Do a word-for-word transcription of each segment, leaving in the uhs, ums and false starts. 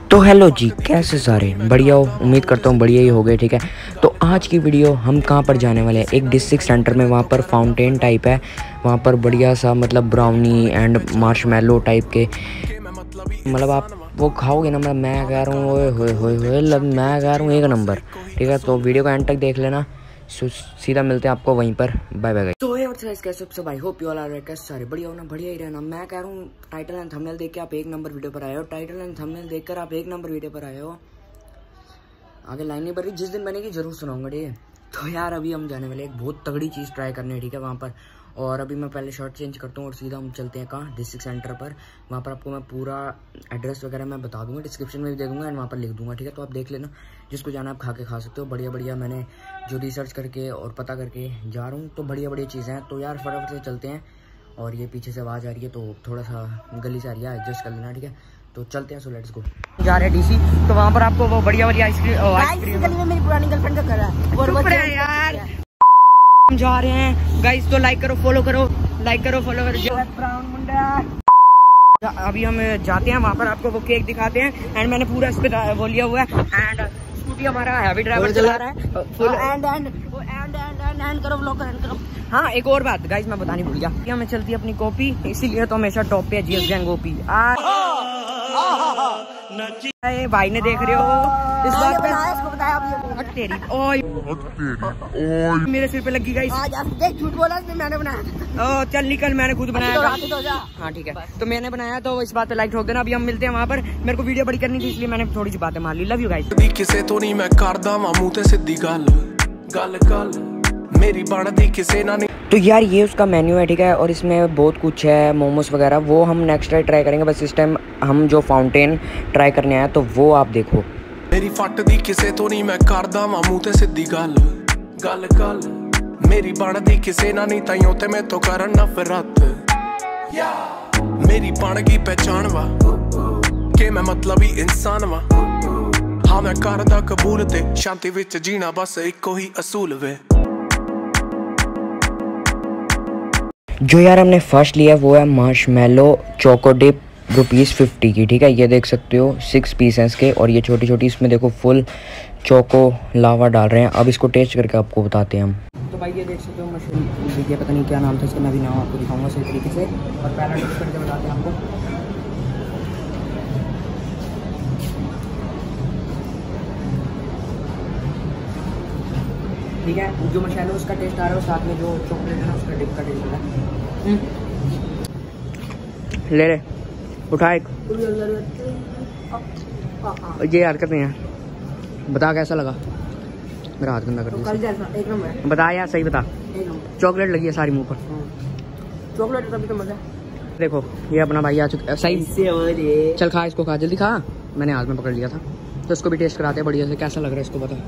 तो हेलो जी, कैसे सारे बढ़िया हो? उम्मीद करता हूँ बढ़िया ही हो गए। ठीक है, तो आज की वीडियो हम कहाँ पर जाने वाले हैं, एक डिस्ट्रिक्ट सेंटर में। वहाँ पर फाउंटेन टाइप है, वहाँ पर बढ़िया सा मतलब ब्राउनी एंड मार्शमेलो टाइप के, मतलब आप वो खाओगे ना, मतलब मैं कह रहा हूँ ओए होए होए होए, मैं कह रहा हूँ एक नंबर। ठीक है, तो वीडियो का एंड तक देख लेना, सीधा मिलते हैं आपको वहीं पर। Bye bye. तो है कैसे सब भाई, होप यू ऑल आर कैसे सारे बढ़िया होना, बढ़िया ही रहना। मैं कह रहा हूँ टाइटल एंड थंबनेल देख के आप एक नंबर वीडियो पर आए हो, टाइटल एंड थंबनेल देखकर आप एक नंबर वीडियो पर आए हो। आगे लाइन नहीं भरी, जिस दिन बनेगी जरूर सुनाऊंगा। ठीक है, तो यार अभी हम जाने वाले एक बहुत तगड़ी चीज़ ट्राई करने। ठीक है, वहाँ पर, और अभी मैं पहले शर्ट चेंज करता हूँ और सीधा हम चलते हैं कहाँ, डिस्ट्रिक्ट सेंटर पर। वहाँ पर आपको मैं पूरा एड्रेस वगैरह मैं बता दूंगा, डिस्क्रिप्शन में भी दे दूंगा एंड वहाँ पर लिख दूंगा। ठीक है, तो आप देख लेना, जिसको जाना आप खा के खा सकते हो। बढ़िया बढ़िया मैंने जो रिसर्च करके और पता करके जा रहा हूँ, तो बढ़िया बढ़िया चीज़ें हैं। तो यार फटाफट से चलते हैं। और ये पीछे से आवाज़ आ रही है तो थोड़ा सा गली से आ रही है, एडजस्ट कर लेना। ठीक है, तो चलते हैं। So let's go. जा रहे हैं डीसी, तो वहाँ पर आपको वो बढ़िया वाली आइसक्रीम आइसक्रीम गली में मेरी पुरानी गर्लफ्रेंड का घर है, वो है यार। हम जा रहे हैं गाइस, तो लाइक करो, फॉलो करो, लाइक करो, फॉलो करो। अभी हम जाते हैं वहाँ पर, आपको वो केक दिखाते हैं एंड मैंने पूरा इस पे वो लिया हुआ है एंड स्कूटी हमारा हैवी ड्राइवर चला रहा है full and and and and and करो व्लॉग करो। हाँ, एक और बात गाइस मैं बतानी भूल गया, हमें चलती है अपनी कॉपी, इसीलिए तो हमेशा टॉप पे है जीएस गैंग ओपी। भाई ने देख रहे हो इस बात पे, इसको बताया अभी तेरी ओए मेरे सिर पे लगी गाइस। देख झूठ बोला, मैंने बनाया। ओ चल निकल, मैंने खुद बनाया। हाँ ठीक है, तो मैंने बनाया, तो इस बात पे लाइक ठोक देना। अभी हम मिलते हैं वहाँ पर। मेरे को वीडियो बड़ी करनी थी, इसलिए मैंने थोड़ी सी बातें मार ली। Love you guys. किसे तो नहीं मैं करदा मुंह ते सीधी गल गल गल मेरी बनदी किसे ना नहीं। तो यार ये उसका मेन्यू है। ठीक है, और इसमें बहुत कुछ है, मोमोज वगैरह, वो हम नेक्स्ट टाइम ट्राई करेंगे। बस इस टाइम हम जो फाउंटेन ट्राई करने आए तो वो आप देखो। मेरी फट दी किसे तो नहीं मैं करदा मुंह ते सीधी गल गल गल मेरी बनदी किसे ना नहीं, ताइयों ते मैं तो करन नफरत। मेरी बन गई पहचान वा के मैं मतलब ही इंसान वा। हाँ मैं करदा कबूल ते शांति विच जीना, बस इको ही असूल वे। जो यार हमने फर्स्ट लिया वो है marshmallow choco dip, rupees fifty की। ठीक है, ये देख सकते हो सिक्स पीसेस के, और ये छोटी छोटी इसमें देखो फुल चोको लावा डाल रहे हैं। अब इसको टेस्ट करके आपको बताते हैं हम। तो भाई ये देख सकते हो मशरूम, देखिए पता नहीं क्या नाम था इसका, मैं भी नाम आपको दिखाऊंगा सही तरीके से, और पहला टेस्ट करके बताते हैं आपको। ठीक है, जो मसाला उसका टेस्ट आ रहा है, साथ में जो चॉकलेट है ना उसका डिप का टेस्ट आ रहा है। ले ले उठा एक, ये हरकत नहीं है। बता कैसा लगा, मेरा हाथ गंदा कर दिया। बता यार सही बता, चॉकलेट लगी है सारी मुंह पर, चॉकलेट तभी तो मजा। देखो ये अपना भाई आ चुका सही से, चल खा इसको, खा जल्दी खा, मैंने हाथ में पकड़ लिया था। तो इसको भी टेस्ट कराते हैं बढ़िया से, कैसा लग रहा है इसको बता।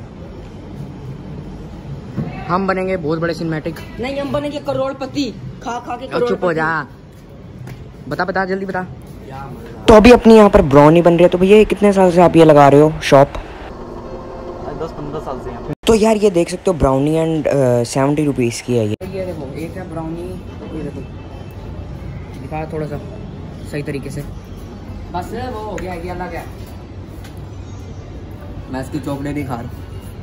हम बनेंगे बहुत बड़े सिनेमैटिक, नहीं हम बनेंगे करोड़पति, खा खा के करोड़पति। चुप हो जा, बता बता जल्दी बता। तो अभी अपनी यहाँ पर ब्राउनी बन रही है। तो भैया कितने साल से आप ये लगा रहे हो शॉप? दस पंद्रह साल से यहाँ। तो यार ये देख सकते हो ब्राउनी एंड सेवेंटी रुपीज़ की है ये। ये देखो एक है ब्राउनी, ये देखो दिखा थोड़ा सा सही तरीके से, बस वो हो गया, ये अलग है। मैं इसकी चॉकलेट ही खा रहा हूँ,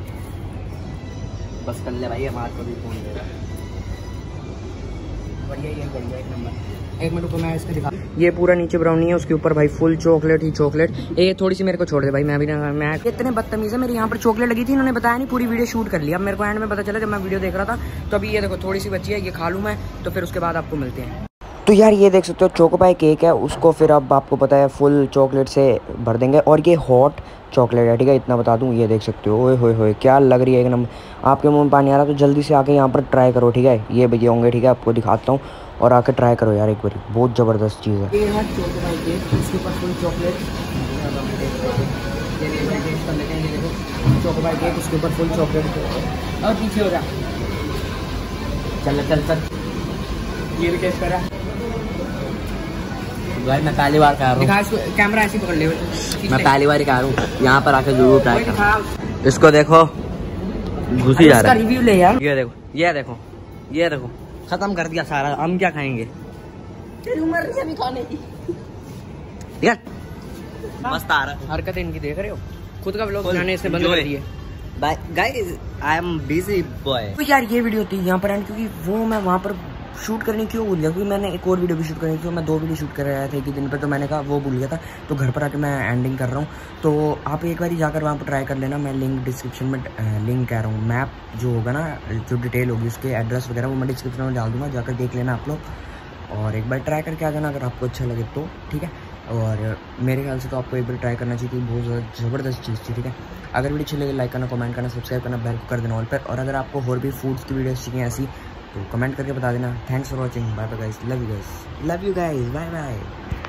बस कर ले भाई, हमारे को भी फोन दे रहा है। बढ़िया ही है, बढ़िया एक नंबर। एक मिनट को मैं इसको दिखा, ये पूरा नीचे ब्राउनी है, उसके ऊपर भाई फुल चॉकलेट ही चॉकलेट। ये थोड़ी सी मेरे को छोड़ दे भाई, मैं भी ना, मैं कितने बदतमीज है, मेरे यहाँ पर चॉकलेट लगी थी, इन्होंने बताया नहीं, पूरी वीडियो शूट कर लिया। अब मेरे को एंड में पता चला जब मैं वीडियो देख रहा था। तो अभी ये देखो थोड़ी सी बची है, ये खा लूँ मैं, तो फिर उसके बाद आपको मिलते हैं। तो यार ये देख सकते हो चोकोपाई केक है, उसको फिर अब आपको पता है फुल चॉकलेट से भर देंगे, और ये हॉट चॉकलेट है। ठीक है, इतना बता दूं, ये देख सकते हो, ओए होए होए क्या लग रही है एक नंबर। आपके मुंह में पानी आ रहा है तो जल्दी से आके यहाँ पर ट्राई करो। ठीक है, ये भैया होंगे, ठीक है आपको दिखाता हूँ, और आके ट्राई करो यार एक बार, बहुत ज़बरदस्त चीज़ है। ये है चोकोपाई केक, इसके ऊपर फुल चॉकलेट, टेस्ट कर लेते हैं। ये देखो चोकोपाई केक, उसके ऊपर फुल चॉकलेट, और पीछे हो जा, चल चल चल, ये भी टेस्ट करा भाई। मैं पहली बार खा रहा हूँ, कैमरा ऐसे पकड़ ले, मैं पहली बार खा रहा हूँ, यहाँ पर आके जरूर ट्राई कर। इसको देखो घुसी जा रहा है, रिव्यू ले यार। ये देखो ये देखो ये देखो, खत्म कर दिया सारा, हम क्या खाएंगे, तेरी उम्र नहीं अभी खाने की यार। मस्त आ रहा। हरकतें इनकी देख रहे हो, खुद का व्लॉग बनाने इसने बंद कर दिए। Guys I am busy boy. तो यार ये वीडियो थी यहाँ पर एंड, क्योंकि वो मैं वहाँ पर शूट करनी क्यों भूल गया, क्योंकि मैंने एक और वीडियो भी शूट करनी थी, तो मैं दो वीडियो शूट कर रहा था एक ही दिन पर, तो मैंने कहा वो भूल गया था, तो घर पर आके मैं एंडिंग कर रहा हूँ। तो आप एक बार जाकर वहाँ पर ट्राई कर लेना, मैं लिंक डिस्क्रिप्शन में लिंक कह रहा हूँ, मैप जो होगा ना, जो डिटेल होगी उसके एड्रेस वगैरह वो मैं डिस्क्रिप्शन में डाल दूँगा, जाकर देख लेना आप लोग और एक बार ट्राई करके आ जाना अगर आपको अच्छा लगे तो, ठीक है। और मेरे ख्याल से तो आपको एक बार ट्राई करना चाहिए, बहुत ज़्यादा ज़बरदस्त चीज़ थी, ठीक है। अगर वीडियो अच्छी लगे लाइक करना, कमेंट करना, सब्सक्राइब करना, बेल को कर देना ऑल पर। और अगर आपको और भी फूड्स की वीडियोस चाहिए ऐसी तो कमेंट करके बता देना। Thanks for watching, bye bye guys, love you guys, love you guys, bye bye.